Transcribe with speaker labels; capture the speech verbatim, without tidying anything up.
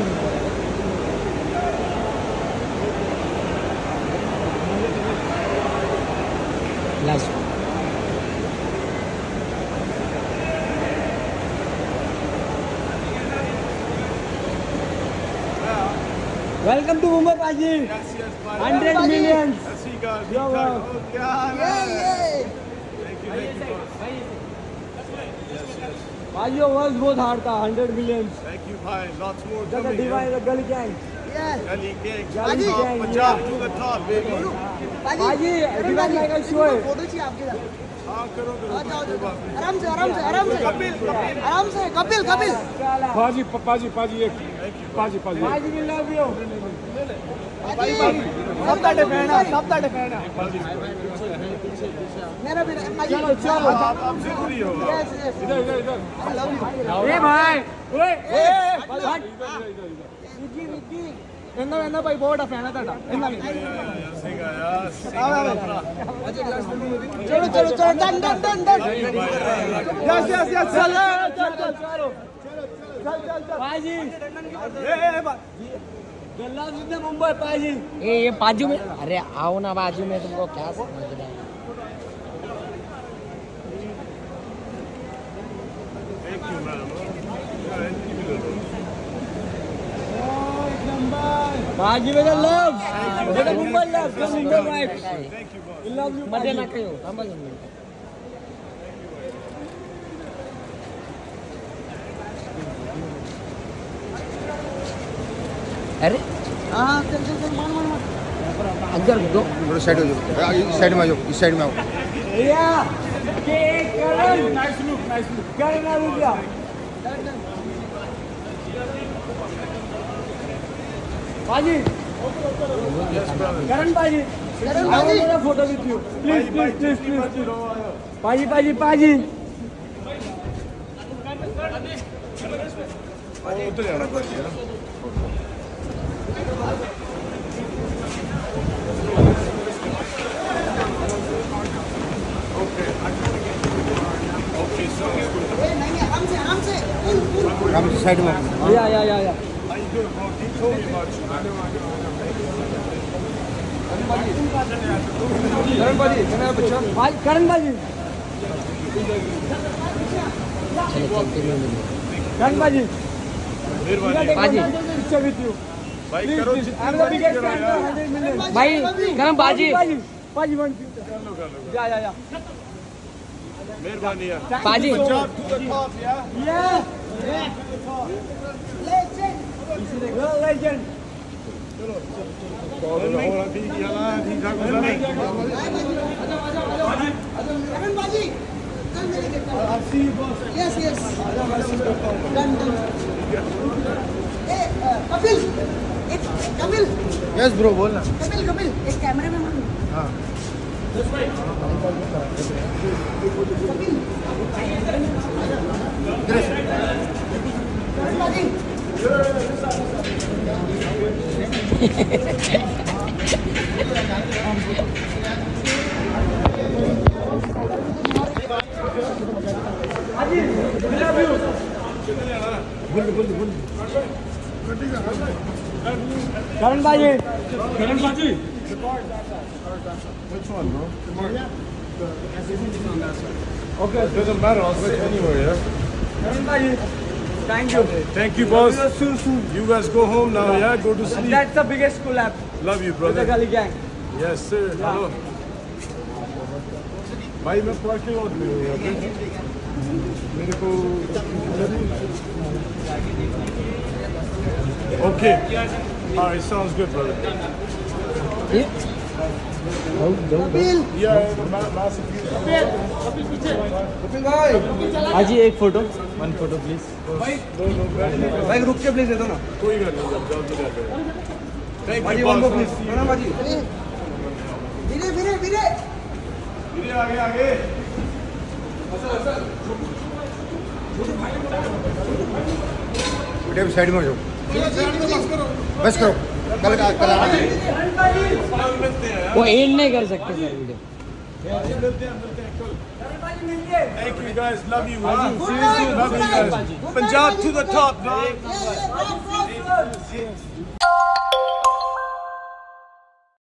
Speaker 1: Last welcome to Mumbai पाजी। Hundred million पाजी work बहुत हार्ड था। Hundred million
Speaker 2: Thank you, bhai. Lots more
Speaker 1: the
Speaker 2: coming.
Speaker 1: divine the gully gang
Speaker 2: Yes. Gully gang.
Speaker 1: Gully
Speaker 2: Top,
Speaker 1: gang,
Speaker 2: Punjab
Speaker 1: yeah.
Speaker 2: to the top, baby.
Speaker 1: पाजी divine like a show है।
Speaker 3: Photo चाहिए आपके साथ।
Speaker 2: हाँ करो करो।
Speaker 3: आराम से आराम से आराम से
Speaker 2: कपिल कपिल
Speaker 3: आराम से कपिल कपिल
Speaker 4: पाजी पाजी पाजी एक पाजी पाजी
Speaker 1: पाजी will love you।
Speaker 3: सब ताटे फैन है सब ताटे फैन है मेरा भी
Speaker 1: चलो चलो
Speaker 2: आप आप जरूरी हो।
Speaker 4: इधर इधर इधर
Speaker 1: ए भाई ओए ए
Speaker 4: इधर
Speaker 1: विकी विकी എന്നാൽ എന്നാ भाई बहुत फैन है ताड़ा എന്നാ
Speaker 2: सही कहा यार।
Speaker 3: चलो चलो चलो done done done done
Speaker 1: yes yes yes चल चल चल चलो चल चल चल पाजी ए गल्ला जितने मुंबई पाजी
Speaker 5: ए ये बाजू में अरे आओ ना बाजू में तुमको क्या समझ रहा है।
Speaker 2: Thank you, madam.
Speaker 1: पाजी with the love with the Mumbai love the Mumbai vibe
Speaker 2: Thank you, boss.
Speaker 1: we love you
Speaker 5: मजे ना करो थांबा दोन मिनिट। अरे
Speaker 3: हां चल चल चल मान मान मान
Speaker 5: अंदर दो
Speaker 4: थोड़ा साइड हो जाओ। इस साइड में आ जाओ। इस साइड में आओ।
Speaker 1: या के Karan nice look nice look Karan आ गया पाजी करण पाजी
Speaker 3: करण पाजी
Speaker 1: मेरा photo with you please please please please पाजी पाजी पाजी
Speaker 2: उधर जाना पड़ेगा। Okay, so
Speaker 3: ए नहीं आराम से आराम से
Speaker 4: हम साइड में
Speaker 1: या या या या
Speaker 2: how you doing, bro? He told me about you, man.
Speaker 1: करण पाजी मैंने पूछा भाई करण पाजी
Speaker 5: चलो चलते हुए मिलो।
Speaker 1: करण पाजी
Speaker 2: मेहरबानी
Speaker 5: पाजी
Speaker 1: पिक्चर विथ यू
Speaker 2: भाई करो
Speaker 1: आई
Speaker 2: जितनी
Speaker 1: एम द
Speaker 2: मर्जी
Speaker 1: बिगेस्ट
Speaker 2: करो
Speaker 1: फैन
Speaker 2: यार।
Speaker 1: हंड्रेड मिलियन
Speaker 5: भाई करम बाजी
Speaker 1: पाजी पाजी वन
Speaker 2: कर लो कर लो।
Speaker 1: या या या
Speaker 2: मेहरबानी यार।
Speaker 5: पाजी
Speaker 2: Punjab to the top, yeah.
Speaker 1: या लेजेंड
Speaker 2: ठीक याला ठीक ठाक हो जाए।
Speaker 3: करण बाजी डन मेरे के
Speaker 2: I'll see you, boss.
Speaker 3: Yes yes
Speaker 2: आजा मैं सीट करता हूँ।
Speaker 3: डन डन ए कपिल एक कपिल
Speaker 4: यस ब्रो बोल ना।
Speaker 3: कपिल कपिल एक कैमरे में मान
Speaker 4: हाँ
Speaker 3: कपिल करण बाजी
Speaker 1: करण बाजी
Speaker 4: करण पाजी
Speaker 2: Which one, bro?
Speaker 1: Okay
Speaker 2: It doesn't matter. I'll sit anywhere, yeah.
Speaker 1: Karan बाजी thank you
Speaker 2: Thank you, boss.
Speaker 1: soon soon
Speaker 2: You guys go home now, yeah? Go to sleep.
Speaker 1: that's the biggest collab
Speaker 2: Love you,
Speaker 1: with the
Speaker 2: brother.
Speaker 1: gully gang
Speaker 2: Yes, sir. Hello. भाई मैं parking lot में हूँ यहाँ पे। मेरे को Okay. All right, sounds good, brother.
Speaker 3: Kapil
Speaker 2: Yeah, the ma- massive view.
Speaker 1: हाजी एक photo one photo please
Speaker 2: No, no, बैठ जाओ।
Speaker 1: भाई रुक के प्लीज दे दो ना
Speaker 2: कोई गल नहीं, जब जाओ तो जाओ। Thank
Speaker 1: भाजी
Speaker 2: you,
Speaker 1: वन
Speaker 2: boss.
Speaker 1: प्लीज ना भाजी
Speaker 3: धीरे धीरे धीरे
Speaker 2: धीरे आगे आगे।
Speaker 4: बेटे साइड में हो जाओ। बस करो कल कल आना।
Speaker 5: वो एंड नहीं कर सकते सर वीडियो।
Speaker 2: मिलते हैं मिलते हैं कल। Thank you guys. Love you. Huh?
Speaker 3: Good night,
Speaker 2: Love
Speaker 3: good
Speaker 2: you
Speaker 3: night.
Speaker 2: guys.
Speaker 3: Good
Speaker 2: Punjab
Speaker 3: night,
Speaker 2: to the
Speaker 3: good
Speaker 2: top,
Speaker 3: night.
Speaker 2: dog.
Speaker 3: Yeah, yeah, right, right, right.